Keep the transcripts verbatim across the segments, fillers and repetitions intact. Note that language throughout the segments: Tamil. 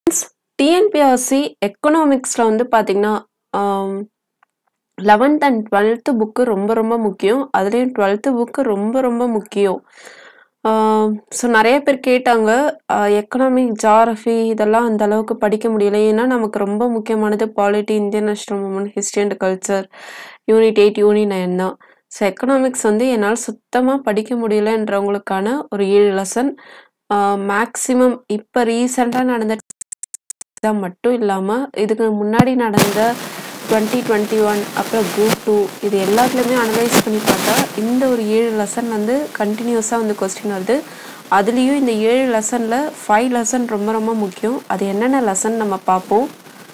Tnpsc Economics ல வந்து பாத்தீங்கன்னா ஆம், eleventh and twelfth book ரொம்ப ரொம்ப முக்கியம். அதுலயும் twelfth book ரொம்ப ரொம்ப முக்கியம். ஸோ நிறைய பேர் கேட்டாங்க எக்கனாமிக் ஜாகிரஃபி இதெல்லாம் அந்த அளவுக்கு படிக்க முடியல. ஏன்னா நமக்கு ரொம்ப முக்கியமானது polity, Indian national movement, history and culture, unit eight unit nine தான். ஸோ எக்கனாமிக்ஸ் வந்து என்னால் சுத்தமாக படிக்க முடியலன்றவங்களுக்கான ஒரு ஏழு லெசன். மேக்ஸிமம் இப்போ ரீசெண்டாக நடந்த மட்டும் இல்லாமல் இதுக்கு முன்னாடி நடந்த டுவெண்ட்டி டுவெண்ட்டி ஒன் அப்புறம் குரூப் டூ இது எல்லாத்துலேயுமே அனலைஸ் பண்ணி பார்த்தா இந்த ஒரு ஏழு லெசன் வந்து கண்டினியூஸாக வந்து கொஸ்டின் வருது. அதுலேயும் இந்த ஏழு லெசனில் ஃபைவ் லெசன் ரொம்ப ரொம்ப முக்கியம். அது என்னென்ன லெசன் நம்ம பார்ப்போம்.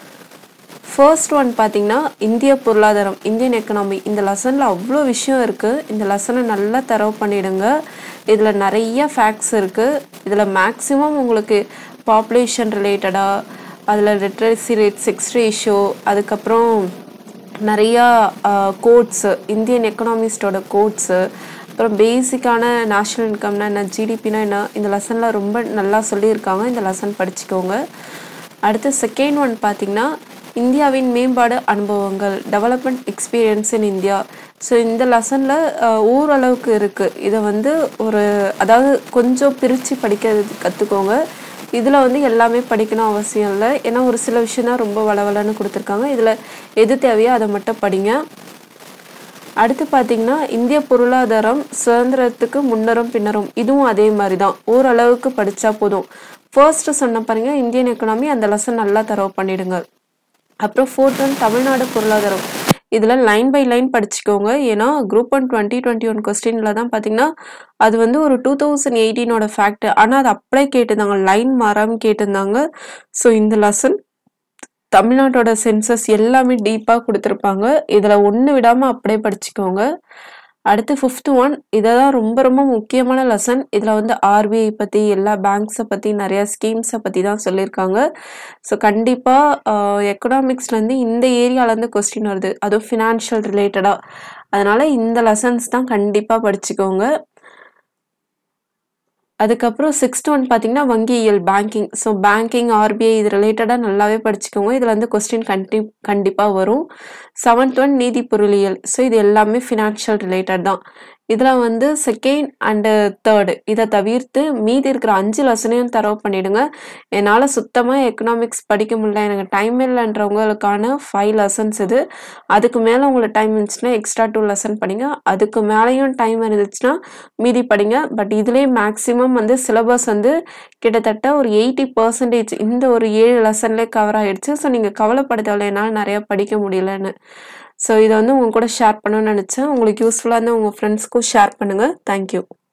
ஃபர்ஸ்ட் ஒன் பார்த்திங்கன்னா இந்திய பொருளாதாரம், இந்தியன் எக்கனாமி. இந்த லெசனில் அவ்வளோ விஷயம் இருக்குது. இந்த லெசனை நல்லா தரவு பண்ணிவிடுங்க. இதில் நிறைய ஃபேக்ட்ஸ் இருக்குது. இதில் மேக்ஸிமம் உங்களுக்கு பாப்புலேஷன் ரிலேட்டடாக, அதில் லிட்ரஸி ரேட், செக்ஸ் ரேஷியோ, அதுக்கப்புறம் நிறையா கோட்ஸு, இந்தியன் எக்கனாமிஸ்டோட கோட்ஸு, அப்புறம் பேசிக்கான நேஷ்னல் இன்கம்னா என்ன, ஜிடிபினா என்ன, இந்த லெசனில் ரொம்ப நல்லா சொல்லியிருக்காங்க. இந்த லெசன் படிச்சுக்கோங்க. அடுத்து செகண்ட் ஒன் பார்த்திங்கன்னா இந்தியாவின் மேம்பாடு அனுபவங்கள், development experience in India. So இந்த லெசனில் ஓரளவுக்கு இருக்குது. இதை வந்து ஒரு அதாவது கொஞ்சம் பிரித்து படிக்கிறது கற்றுக்கோங்க. இதில் வந்து எல்லாமே படிக்கணும் அவசியம் இல்லை. ஏன்னா ஒரு சில விஷயம் தான் ரொம்ப வளவலன்னு கொடுத்துருக்காங்க. இதில் எது தேவையோ அதை மட்டும் படிங்க. அடுத்து பார்த்திங்கன்னா இந்திய பொருளாதாரம் சுதந்திரத்துக்கு முன்னரும் பின்னரும். இதுவும் அதே மாதிரி தான், ஓரளவுக்கு படித்தா போதும். ஃபர்ஸ்ட்டு சொன்ன பாருங்க இந்தியன் எக்கனாமி, அந்த லெசன் நல்லா தரவு பண்ணிடுங்க. அப்புறம் ஃபோர்த் ஒன் தமிழ்நாடு பொருளாதாரம். இதில் லைன் பை லைன் படிச்சுக்கோங்க. ஏன்னா group one twenty twenty one கொஸ்டினில் தான் பார்த்தீங்கன்னா அது வந்து ஒரு டூ தௌசண்ட் எயிட்டீனோட ஃபேக்ட். ஆனால் அது அப்படியே கேட்டிருந்தாங்க, லைன் மாறாமல் கேட்டிருந்தாங்க. ஸோ இந்த லெசன் தமிழ்நாட்டோட சென்சஸ் எல்லாமே டீப்பாக கொடுத்துருப்பாங்க. இதில் ஒன்று விடாமல் அப்படியே படிச்சுக்கோங்க. அடுத்து ஃபிஃப்த் ஒன், இதை தான் ரொம்ப ரொம்ப முக்கியமான லெசன். இதில் வந்து ஆர்பிஐ பற்றி, எல்லா பேங்க்ஸை பற்றி, நிறையா ஸ்கீம்ஸை பற்றி தான் சொல்லியிருக்காங்க. ஸோ கண்டிப்பாக எக்கனாமிக்ஸ்லேருந்து இந்த ஏரியாவிலேருந்து கொஸ்டின் வருது, அதுவும் ஃபினான்ஷியல் ரிலேட்டடாக. அதனால் இந்த லெசன்ஸ் தான் கண்டிப்பாக படிச்சுக்கோங்க. அதுக்கப்புறம் சிக்ஸ்த் ஒன் பார்த்தீங்கன்னா வங்கியியல், பேங்கிங். ஸோ பேங்கிங், ஆர்பிஐ இது ரிலேட்டடாக நல்லாவே படிச்சுக்கோங்க. இதில் வந்து கொஸ்டின் கண்டி கண்டிப்பாக வரும். செவன்த் ஒன் நீதி பொருளியல். ஸோ இது எல்லாமே ஃபினான்ஷியல் ரிலேட்டட் தான். இதில் வந்து செகண்ட் அண்டு தேர்டு இதை தவிர்த்து மீதி இருக்கிற அஞ்சு லெசனையும் தரவு பண்ணிவிடுங்க. என்னால் சுத்தமாக எக்கனாமிக்ஸ் படிக்க முடியல, எனக்கு டைம் இல்லைன்றவங்களுக்கான ஃபைவ் லெசன்ஸ் இது. அதுக்கு மேலே உங்களுக்கு டைம் இருந்துச்சுன்னா எக்ஸ்ட்ரா டூ லெசன் படிங்க. அதுக்கு மேலேயும் டைம் இருந்துச்சுன்னா மீதி படிங்க. பட் இதுலேயே மேக்ஸிமம் வந்து சிலபஸ் வந்து கிட்டத்தட்ட ஒரு எயிட்டி பர்சன்டேஜ் இந்த ஒரு ஏழு லெசன்லேயே கவர் ஆகிடுச்சு. ஸோ நீங்கள் கவலைப்பட தேவையில்லை என்னால் நிறையா படிக்க முடியலன்னு. ஸோ இதை வந்து உங்க கூட ஷேர் பண்ணணும்னு நினச்சேன். உங்களுக்கு யூஸ்ஃபுல்லாக இருந்தால் உங்கள் ஃப்ரெண்ட்ஸ்க்கும் ஷேர் பண்ணுங்கள். தேங்க்யூ.